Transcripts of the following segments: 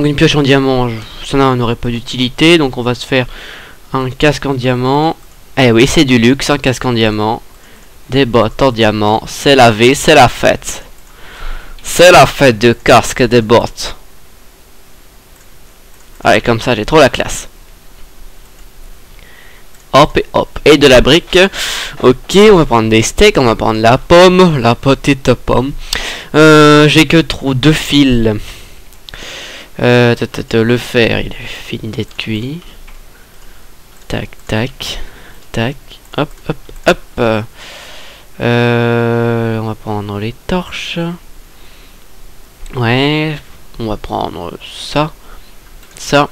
Donc une pioche en diamant, ça n'aurait pas d'utilité, donc on va se faire un casque en diamant. Eh oui, c'est du luxe, un casque en diamant. Des bottes en diamant, c'est la vie, c'est la fête. C'est la fête du casque et des bottes. Allez, comme ça, j'ai trop la classe. Hop et hop. Et de la brique. Ok, on va prendre des steaks, on va prendre la pomme, la petite pomme. J'ai que trop 2 fils. Le fer, il est fini d'être cuit. Tac, tac, tac. Hop, hop, hop. On va prendre les torches. Ouais, on va prendre ça, ça,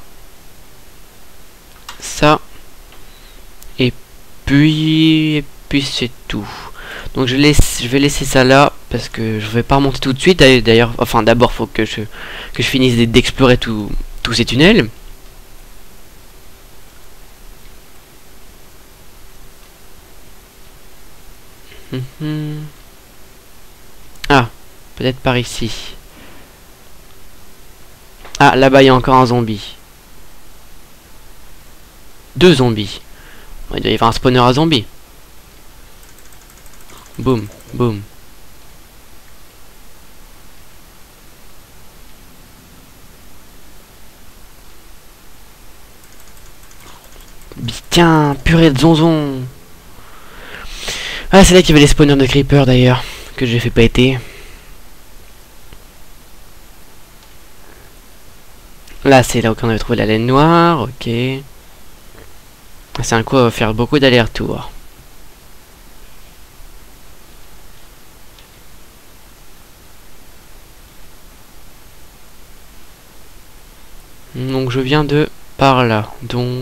ça, et puis c'est tout. Donc je vais laisser ça là parce que je vais pas remonter tout de suite. D'ailleurs, enfin d'abord faut que je finisse d'explorer tous ces tunnels. Ah, peut-être par ici. Ah, là-bas, il y a encore un zombie. 2 zombies. Il doit y avoir un spawner à zombies. Boum, boum. Tiens, purée de zonzon. Ah, c'est là qu'il y avait les spawners de creeper d'ailleurs, que j'ai fait péter. Là, c'est là où on avait trouvé la laine noire, ok. C'est un coup, on va faire beaucoup d'allers-retours. Donc je viens de par là. Donc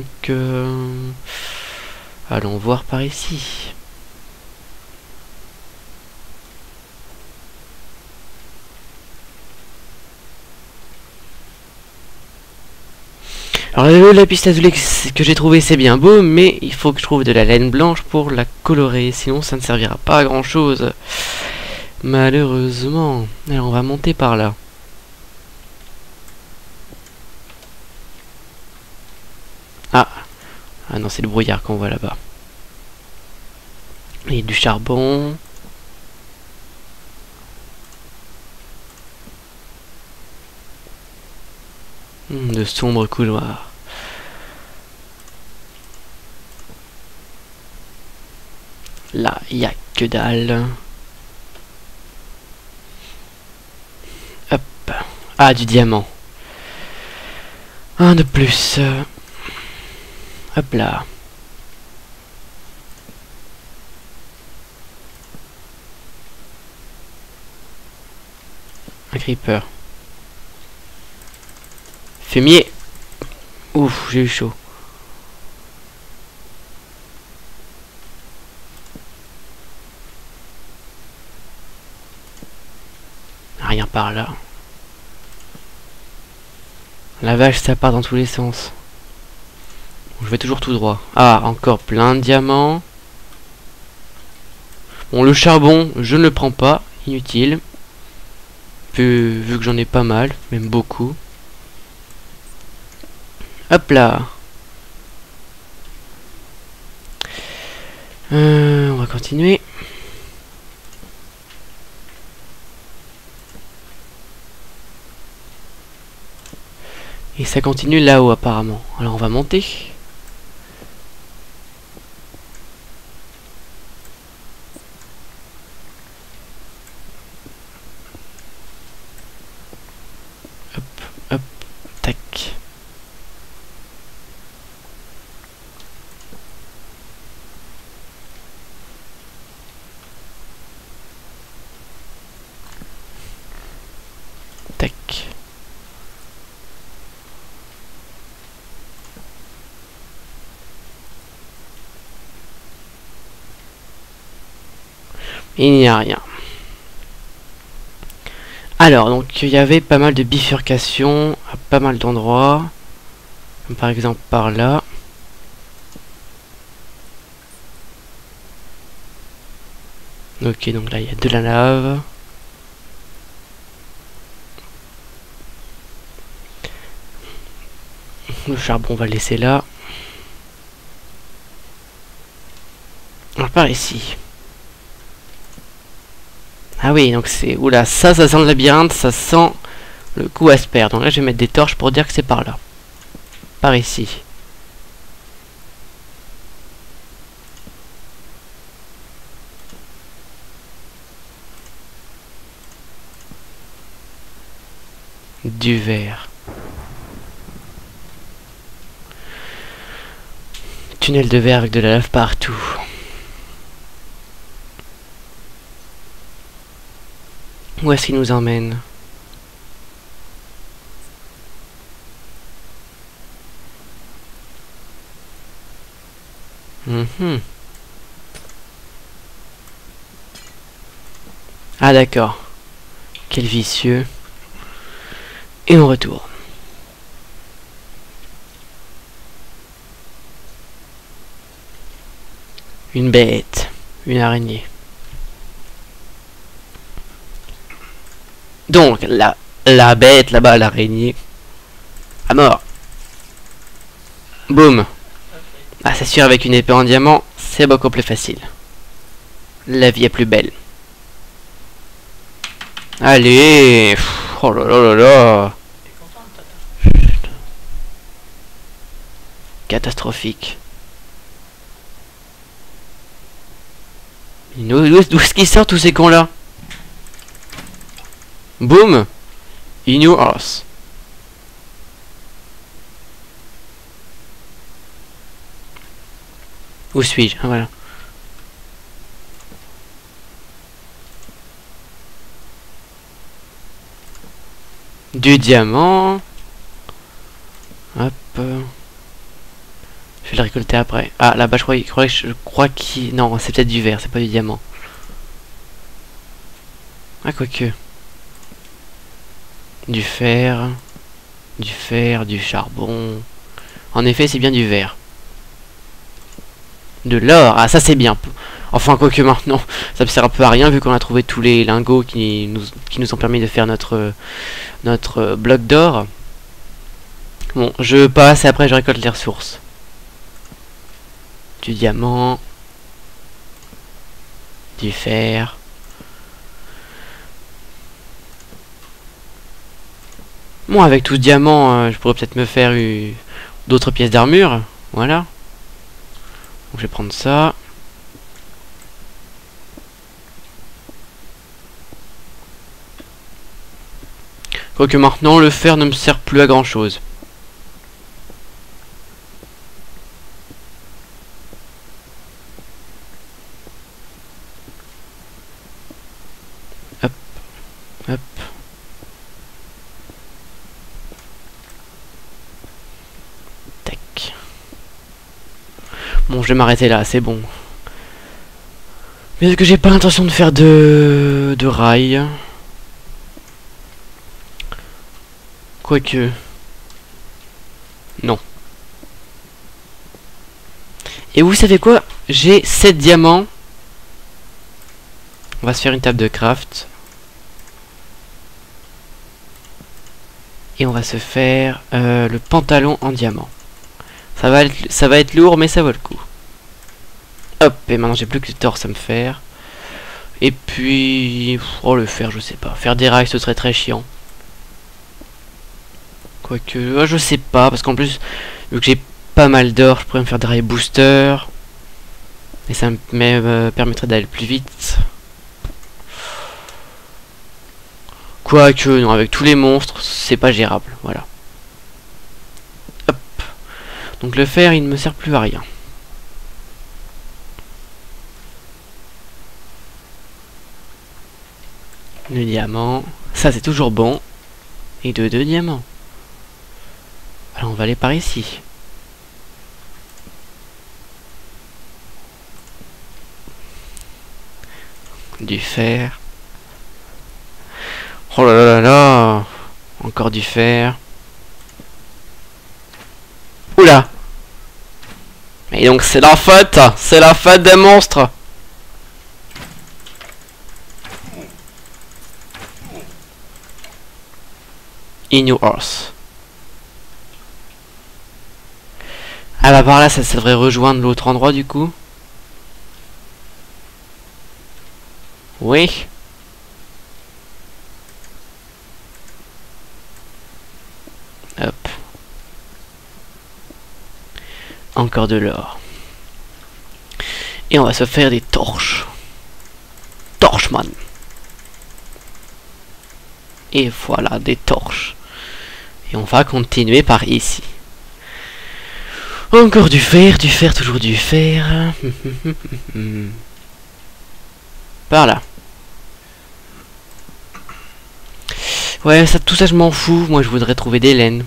allons voir par ici. Alors le lapis lazuli que j'ai trouvé c'est bien beau, mais il faut que je trouve de la laine blanche pour la colorer, sinon ça ne servira pas à grand chose. Malheureusement. Alors on va monter par là. Ah, ah non, c'est le brouillard qu'on voit là-bas. Et du charbon. De sombres couloirs. Là, il n'y a que dalle. Hop. Ah, du diamant. Un de plus. Hop là. Un creeper. Fumier. Ouf, j'ai eu chaud. Rien par là. La vache, ça part dans tous les sens. Je vais toujours tout droit. Ah, encore plein de diamants. Bon, le charbon, je ne le prends pas. Inutile. Vu que j'en ai pas mal, même beaucoup. Hop là. On va continuer. Et ça continue là-haut apparemment. Alors on va monter. Hop, hop, tac. Tac. Il n'y a rien. Alors, donc, il y avait pas mal de bifurcations à pas mal d'endroits. Par exemple, par là. Ok, donc là, il y a de la lave. Le charbon, on va le laisser là. On repart ici. Ah oui, donc c'est... Oula, ça sent le labyrinthe, ça sent le coup à se perdre. Donc là, je vais mettre des torches pour dire que c'est par là. Par ici. Du verre. Tunnel de verre avec de la lave partout. Où est-ce qu'il nous emmène? Ah d'accord. Quel vicieux. Et on retourne. Une bête. Une araignée. Donc, la bête là-bas, l'araignée. À mort. Boum. Ah, c'est sûr, avec une épée en diamant, c'est beaucoup plus facile. La vie est plus belle. Allez. Pff, oh là là là là. Catastrophique. D'où est-ce qu'ils sortent tous ces cons là? Boum. In your house. Où suis-je? Ah, voilà. Du diamant. Hop. Je vais le récolter après. Ah, là-bas, je crois qu'il... Non, c'est peut-être du verre, c'est pas du diamant. Ah, quoique. Du fer. Du fer, du charbon. En effet, c'est bien du verre. De l'or. Ah, ça, c'est bien. Enfin, quoique maintenant, ça me sert un peu à rien vu qu'on a trouvé tous les lingots qui nous ont permis de faire notre bloc d'or. Bon, je passe et après, je récolte les ressources. Du diamant, du fer. Bon, avec tout ce diamant, je pourrais peut-être me faire d'autres pièces d'armure. Voilà. Donc, je vais prendre ça. Quoique maintenant, le fer ne me sert plus à grand chose. Hop. Tac. Bon, je vais m'arrêter là, c'est bon. Mais est-ce que j'ai pas l'intention de faire de rails? Quoique... Non. Et vous savez quoi? J'ai 7 diamants. On va se faire une table de craft. Et on va se faire le pantalon en diamant. Ça va être lourd, mais ça vaut le coup. Hop, et maintenant j'ai plus que le torse à me faire. Et puis... Oh, le fer, je sais pas. Faire des rails, ce serait très chiant. Quoique... je sais pas, parce qu'en plus, vu que j'ai pas mal d'or, je pourrais me faire des rails booster. Et ça me permettrait d'aller plus vite. Quoique, non, avec tous les monstres, c'est pas gérable, voilà. Hop. Donc le fer, il ne me sert plus à rien. Le diamant, ça c'est toujours bon. Et deux diamants. Alors on va aller par ici. Du fer. Oh là là là là. Encore du fer. Oula. Et donc c'est la fête. C'est la fête des monstres. In your horse. Ah bah par là, ça devrait rejoindre l'autre endroit du coup. Oui. Hop. Encore de l'or. Et on va se faire des torches. Torchman. Et voilà, des torches. Et on va continuer par ici. Encore du fer, toujours du fer. Par là. Ouais, ça, tout ça je m'en fous. Moi je voudrais trouver des laines.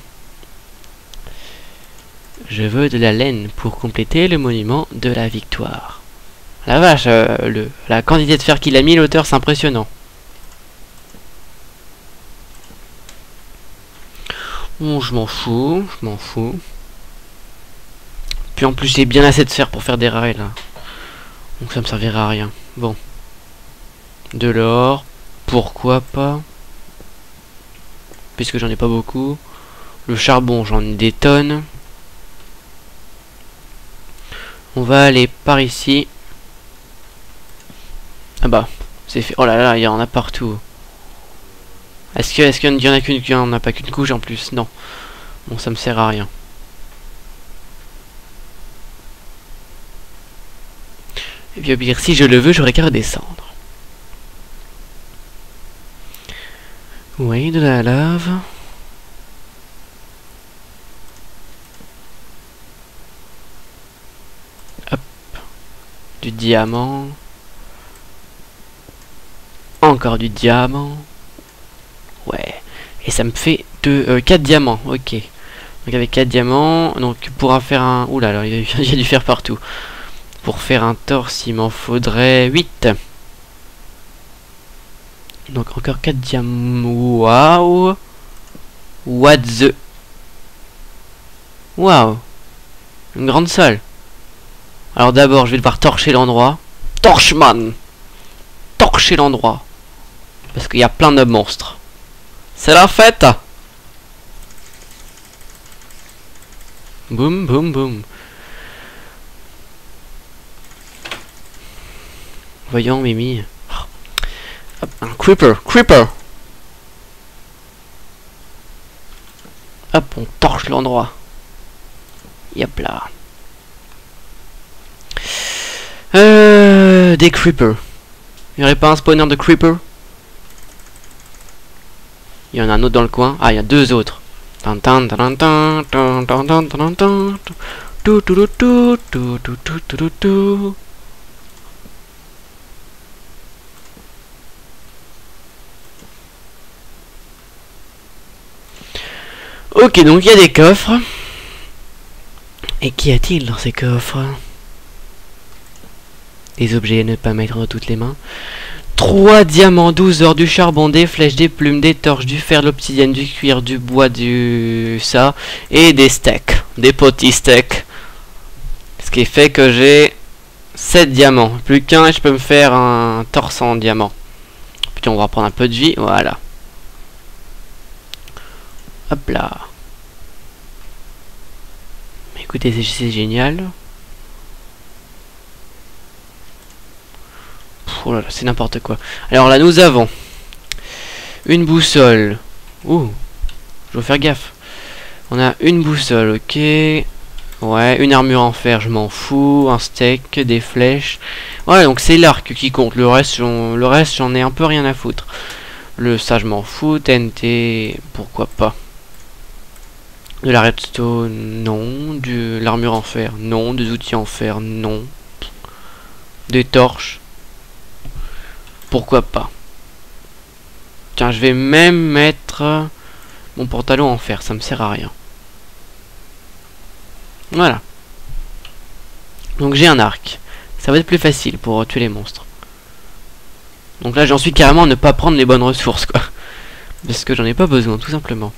Je veux de la laine pour compléter le monument de la victoire. La vache, la quantité de fer qu'il a mis, l'auteur, c'est impressionnant. Bon, je m'en fous, Puis en plus, j'ai bien assez de fer pour faire des rails, là. Donc ça me servira à rien. Bon. De l'or, pourquoi pas. Puisque j'en ai pas beaucoup. Le charbon, j'en ai des tonnes. On va aller par ici. Ah bah, c'est fait. Oh là là, il y en a partout. Est-ce qu'il y en a qu'une, qu'il n'y en a pas qu'une couche en plus? Non. Bon, ça me sert à rien. Et puis, au pire, si je le veux, j'aurais qu'à redescendre. Oui, de la lave. Hop. Du diamant. Encore du diamant. Ouais. Et ça me fait 4 diamants. Ok. Donc avec 4 diamants. Donc pour en faire un... Oula, alors il y a du fer partout. Pour faire un torse, il m'en faudrait 8. Donc encore 4 diamants. Waouh. What the... Waouh. Une grande salle. Alors d'abord, je vais devoir torcher l'endroit. Torchman. Torcher l'endroit. Parce qu'il y a plein de monstres. C'est la fête. Boum, boum, boum. Voyons, Mimi. Hop, un creeper. Creeper. Hop, on torche l'endroit. Yep là. Des creepers. Il n'y aurait pas un spawner de creeper? Il y en a un autre dans le coin. Ah, il y a 2 autres. Ok, donc il y a des coffres. Et qu'y a-t-il dans ces coffres? Des objets à ne pas mettre dans toutes les mains. 3 diamants, 12 or, du charbon, des flèches, des plumes, des torches, du fer, de l'obsidienne, du cuir, du bois, du ça, et des steaks, des petits steaks. Ce qui fait que j'ai 7 diamants. Plus qu'un et je peux me faire un torse en diamant. Puis on va prendre un peu de vie, voilà. Hop là. Écoutez, c'est génial. Oh là là, c'est n'importe quoi. Alors là, nous avons une boussole. Ouh, je dois faire gaffe. On a une boussole, ok. Ouais, une armure en fer, je m'en fous. Un steak, des flèches. Ouais, donc c'est l'arc qui compte. Le reste, j'en ai un peu rien à foutre. Ça, je m'en fous. TNT, pourquoi pas. De la redstone, non. De l'armure en fer, non. Des outils en fer, non. Des torches. Pourquoi pas. Tiens, je vais même mettre mon pantalon en fer, ça me sert à rien. Voilà. Donc j'ai un arc. Ça va être plus facile pour tuer les monstres. Donc là, j'en suis carrément à ne pas prendre les bonnes ressources, quoi. Parce que j'en ai pas besoin, tout simplement.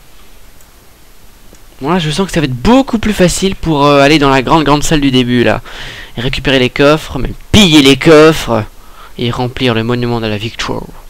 Bon là, je sens que ça va être beaucoup plus facile pour aller dans la grande salle du début, là. Et récupérer les coffres, même piller les coffres. Et remplir le monument de la victoire.